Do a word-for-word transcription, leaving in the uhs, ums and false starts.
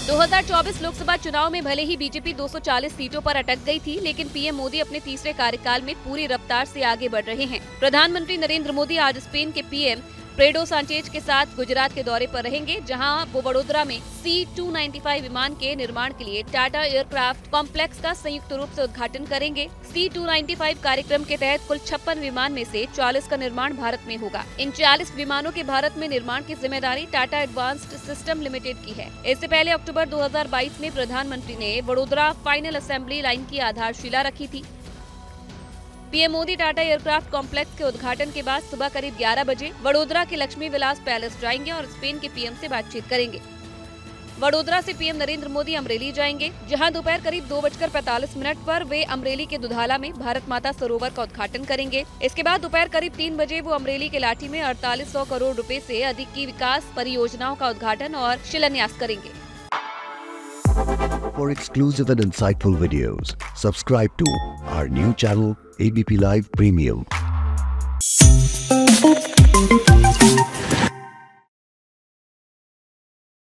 दो हज़ार चौबीस लोकसभा चुनाव में भले ही बीजेपी दो सौ चालीस सीटों पर अटक गई थी, लेकिन पीएम मोदी अपने तीसरे कार्यकाल में पूरी रफ्तार से आगे बढ़ रहे हैं। प्रधानमंत्री नरेंद्र मोदी आज स्पेन के पीएम पेड्रो सांचेज के साथ गुजरात के दौरे पर रहेंगे, जहां वो वडोदरा में सी टू पचानवे विमान के निर्माण के लिए टाटा एयरक्राफ्ट कॉम्प्लेक्स का संयुक्त रूप से उद्घाटन करेंगे। सी टू पचानवे कार्यक्रम के तहत कुल छप्पन विमान में से चालीस का निर्माण भारत में होगा। इन चालीस विमानों के भारत में निर्माण की जिम्मेदारी टाटा एडवांस्ड सिस्टम लिमिटेड की है। इससे पहले अक्टूबर दो हज़ार बाईस में प्रधानमंत्री ने वडोदरा फाइनल असेंबली लाइन की आधारशिला रखी थी। PM Modi Tata aircraft complex के उद्घाटन के बाद सुबह करीब ग्यारह बजे वडोदरा के लक्ष्मी विलास पैलेस जाएंगे और स्पेन के पीएम से बातचीत करेंगे। वडोदरा से पीएम नरेंद्र मोदी अमरेली जाएंगे, जहां दोपहर करीब दो बजकर पैंतालीस मिनट पर वे अमरेली के दुधाला में भारत माता सरोवर का उद्घाटन करेंगे। इसके बाद दोपहर करीब तीन बजे वो अमरेली के लाठी में अड़तालीस सौ करोड़ रुपए से अधिक की विकास परियोजनाओं का उद्घाटन और शिलान्यास करेंगे। For exclusive and insightful videos, subscribe to our new channel A B P Live Premium.